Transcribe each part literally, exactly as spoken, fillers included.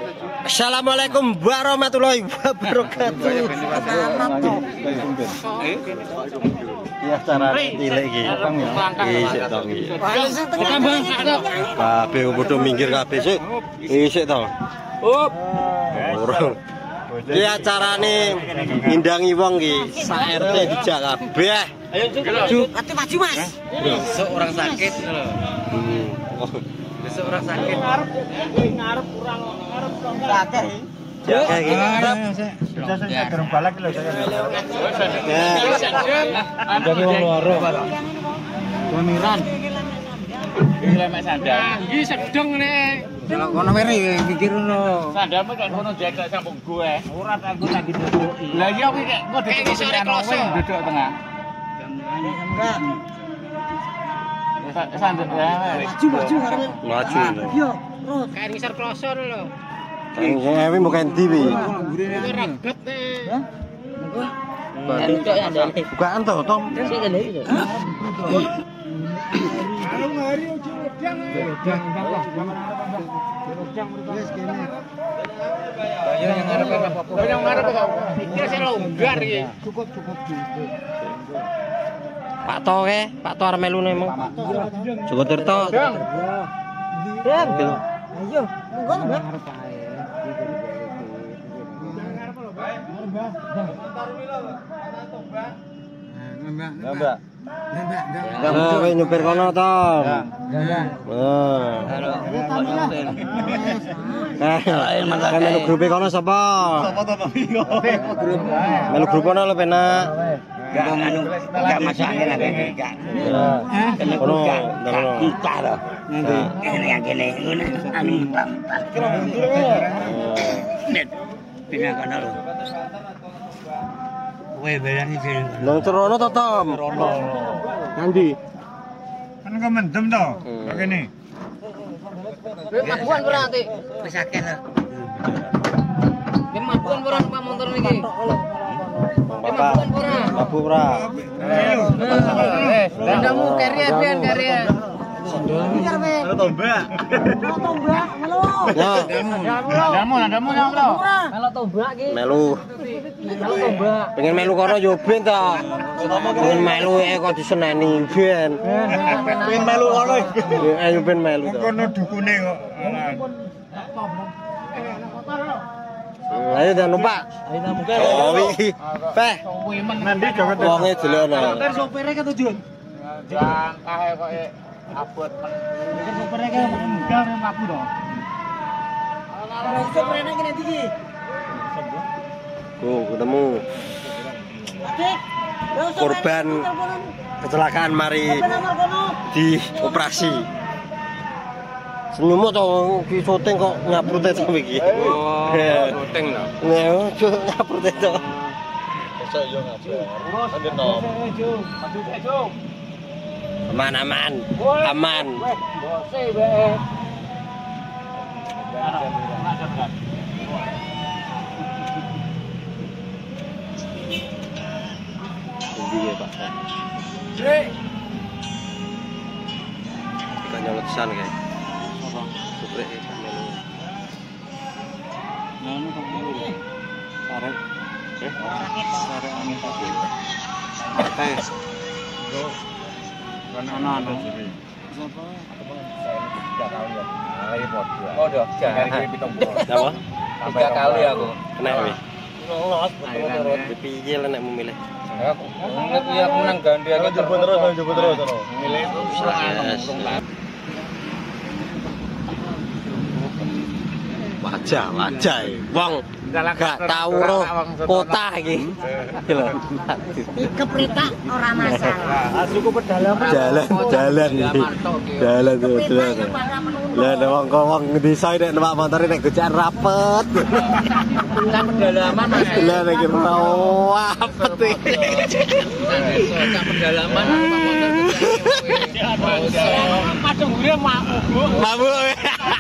Assalamualaikum warahmatullahi wabarakatuh. Ya cara cilik iki. Isik to iki. Kabeh padha minggir kabeh sik. Isik to. Up. Urung. Iki acarane ngindangi wong iki. Sak R T dijak kabeh. Ayo Cuk. Ati maju Mas. Besok orang sakit lho. Besok orang sakit. Ngarep ngarep kurang ngarep sakit. Jaga iki. Sudah saya gerung balak lho saya. Jadi wong loro. Pemiran. Iki lemek sandal. Iki sedeng nek. Kono weri mikir ngono. Sandalmu kok ngono jek sampung gue. Ora aku tak ditutuki. Lah iya kuwi kok ngode iki sore klose duduk tengah. Enggak. Sandal maju maju karep. Maju. Yo, terus kae ngisor klose lho. Ewe bukan T V. Itu raget nih. Hah? Bukaan toh, Tom. Cukup cukup Pak To ke, Pak To arep melu emang. Joko Tirto. Ayo, monggo, Mbak. Mbak. Mbak, kowe nyupir kono to. Mbak. Heeh. Kan melu grupe kono sapa? Sapa to, Pak Minggo? Grup. Melu grup kono lho penak. Enggak anu, enggak masake lagi enggak. Hah? Kono, kono. Kita lho. Nanti kene yang kene ngono anu tampak. Net. Pindah kono lho. Kowe belani sing. Nang Cerono to, Tom? Cerono. Nandi. Kan kok mendem to? Kok kene. Wis mabuan ora ati? Wis akeh lho. Wis mabuan ora numpak motor niki. Mabuan ora. Mabu ora. Wis, ndandamu keri pian keri. Halo tombak. Halo tombak, halo. Ya. Ndandamu, ndandamu yang lho. Melu tombak iki. Melu. Melu tombak. Pengen melu kono yo ben ta. Pengen melu e kok diseneni ben. Pengen melu kono. Ayo ben melu. Kono dukune kok. Ayo dah numpak. Ayo dah numpak. Oh iki. Peh. Nanti joget wonge jelono. Motor sopire ketujuh. Jangkahe kok abot men. Iki sopire ke munggah mlaku to. Ala sopirene kene iki. Oh, ketemu. Korban kecelakaan mari di operasi. Senyum to ki syuting kok nyaprute to iki. Oh, syuting lho. Nek nyaprute to. Besok yo ngabar. Nanti nom. Maju sik, Jung. Aman aman. Aman. Bose wae. Iya Pak. Jrek. Ikan nyolotesan kayak. Apa? Subrek ikan melu. Ngono kok melu. Sarek. Eh? Sarek angin tadi. Tes. Go. Kan ana ana. Siapa? Tiga kali ya. Kali pot. Oh, udah. Jangan pitung puluh. Apa? Tiga kali aku. Kena wis. Lolos betul-betul dipiye nek memilih. Aku nget ya aku menang gandhi aku coba terus coba terus terus. Milih wajah wajah wong gak tau roh kota iki. Lho. Keprita ora masalah. Suku pedalaman jalan jalan iki. Jalan jalan. Lah wong wong desa nek numpak motor nek gojekan rapet. Kan pedalaman Mas. Lah nek rapet iki. Desa pedalaman numpak motor. Padung gure mabuk. Mabuk.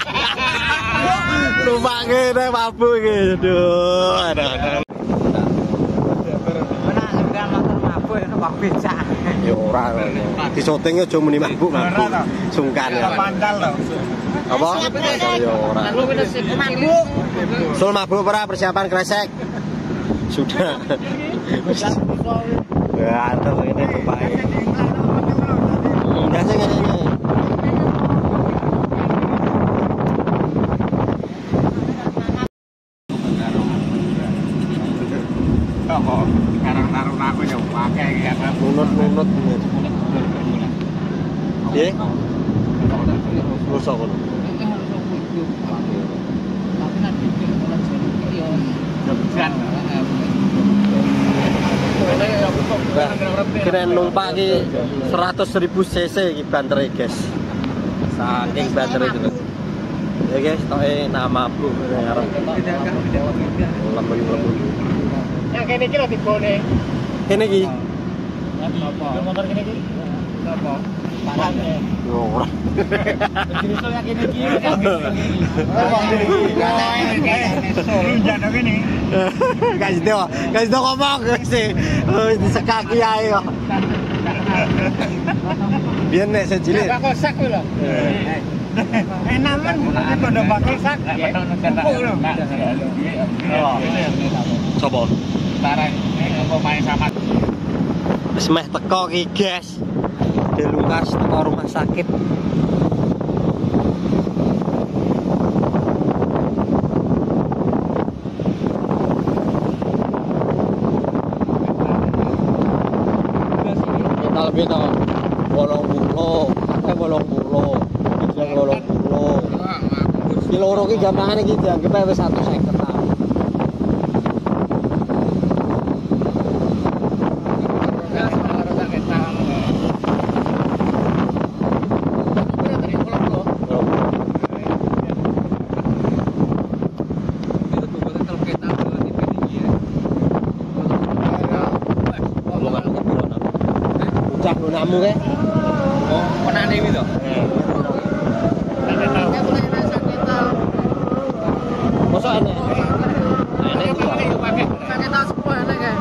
Numpak ngene mabuk iki. Aduh, aduh. Mana kan motor mabuk numpak becak. Ya ora. Di syuting aja muni mabuk mabuk. Sungkan ya. Pandal to. Apa? Ya ora. Mabuk. Sul mabuk ora persiapan kresek. Sudah. Ya, antar ini tumpahe. Enggak sih ngene iki. Kok karang-karang aku yo pakai ya. Nunut-nunut. Piye? Rusak kono. Tapi nanti yo Jeban. Kira numpak ki seratus ribu cc iki bantere guys. Saking bantere itu. Ya guys, toke nama bro ngarep. Lembut-lembut. yang kene iki lho tibone. Kene iki. Apa? Motor kene iki. Apa? Parang. Ora. Jenis yang kene iki. Jano kene. Kasih tau, kasih tau ngomong sih. Disekaki ae kok. Biar nek sejilik. Kok kosak kuwi lho. Enak men, pada bakal sak. Sopo? Barang ini pemain sama. Wis meh teko ki, guys. De Lukas teko rumah sakit. Kita lebih tahu bolong bulo, kita bolong bulo, kita bolong bulo. Di loro ki gampangane iki dianggep wis satu seket ta. Ucap lunamu ke? Oh, ponane iki to. Mosok enek. Enek iki kok. Pakai tas sepuluh enak kan?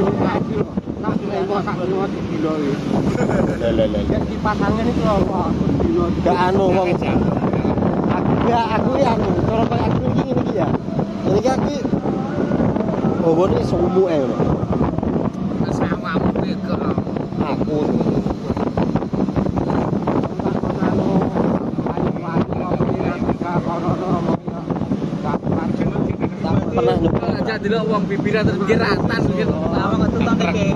Lah lah lah. Dipasangin itu loh. Gak anu wong. Aku ya aku ya anu, cara pakai aku iki ngene iki ya. Ini ki aku bobone sumuke lho. Wis awakmu iki Aku pernah nyoba aja delok wong bibirnya terus mikir ratan gitu. Awak ketutan iki.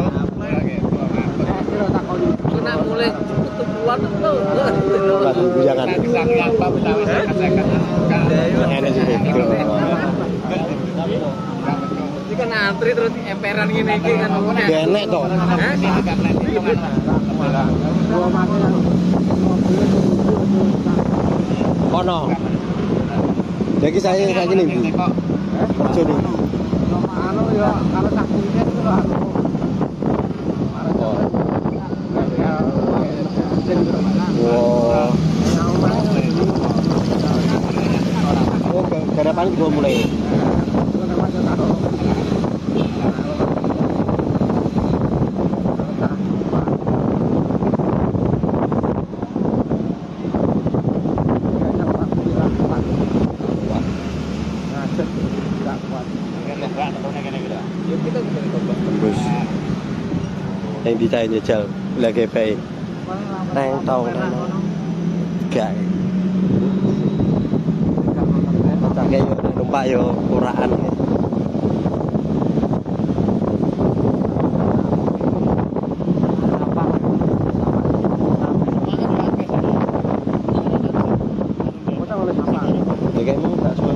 Kena mulai ketubuhan tuh. batu bujangan. Enak sih itu. Ini kan antri terus emperan gini iki kan. Enak toh. Kono. Jadi saya kayak gini. Kerja nih. Anu ya kalau tak punya itu lho anu. Wow. Oh, garapan gua mulai. Terus yang dicari jajal lagi baik neng tau neng gak otaknya yo numpak yo kuraan ya kayaknya gak suwe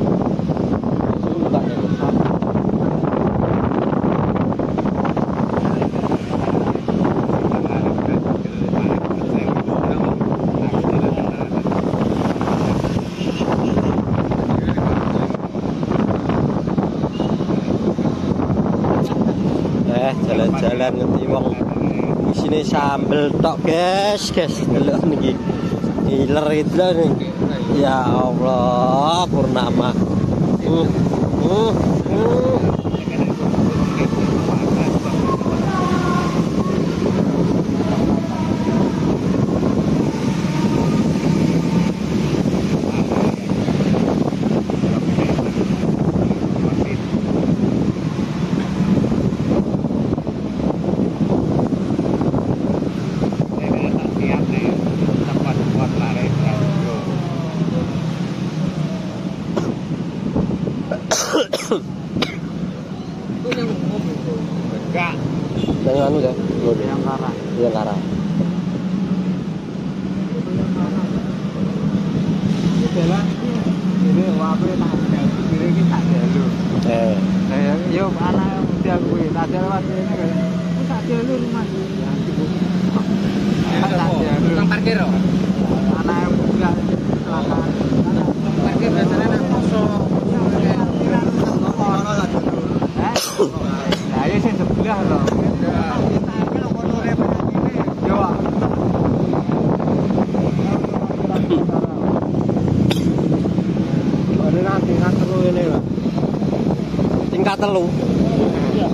jalan-jalan ngerti wong isine sambel tok guys guys delok niki iler itu nih ya Allah purnama uh, uh, uh. Enggak. Yang anu ya? Yang karang. Yang karang. Ini jalan ini wae tak kiri iki tak jalu. Eh, Kayak yo anak mesti aku iki tak jalu wae ini kan. Tak jalu rumah. Tak jalu. Nang parkir kok. Anak muda kecelakaan. Parkir biasanya nang poso. Nah, ini sing sebelah lho. Yo. ada nanti tingkat telu ini, Pak. Tingkat telu. Iya.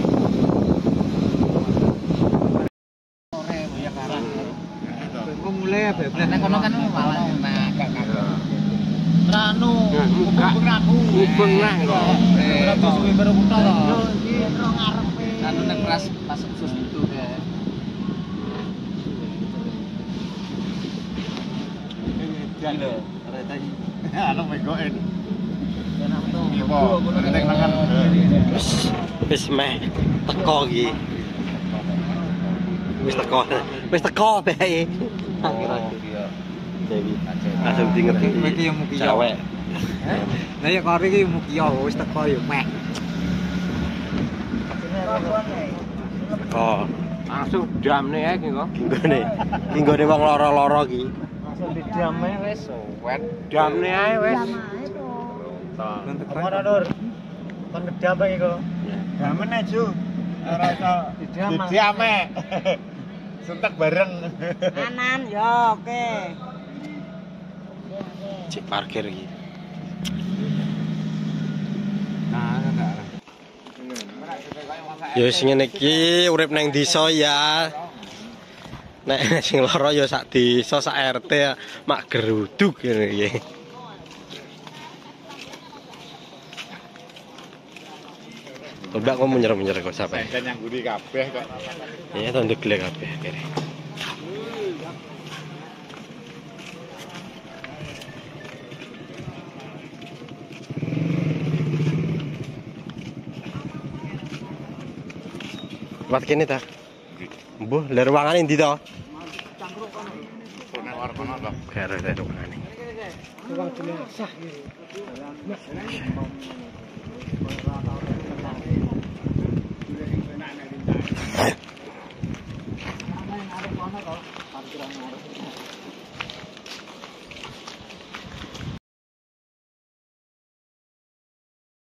Mulai bebas. Nek kono kan malah enak gak kagak. Ranu, kubeng aku. Kubeng lah kok. Eh, suwi baru kutho to. Iki ro ngarepe. Anu nek keras masuk sus itu ya. Jalo, kereta iki. Anu megoen. Enak to. Ipo, kereta nangan. Wis wis meh teko iki. Wis teko. Wis teko bae. Dewi. Langsung di ngerti. Iki yo mugi yo. Cewek. Lah ya karo iki mugi yo wis teko yo meh. Teko. Langsung damne ae iki kok. Kinggone. Kinggone wong lara-lara iki. Langsung didame wis. Wet damne ae wis. Ngono Nur. Kon ngedam iki kok. Damen ae Ju. Ora iso didiame. Suntek bareng. Anan yo oke. Cek parkir iki. Nah, enggak. Ya sing ngene iki urip nang desa ya. Nek sing lara ya sak desa sak R T mak geruduk ngene iki. Coba kok menyer-menyer kok sampe. Dan yang gudi kabeh kok. Ya to ndek kabeh akhire. Wat kene ta? Mbuh, le ruangan endi to? Cangkruk kono. Nang war kono to. Kare ta ruangan. Ruang jenazah iki.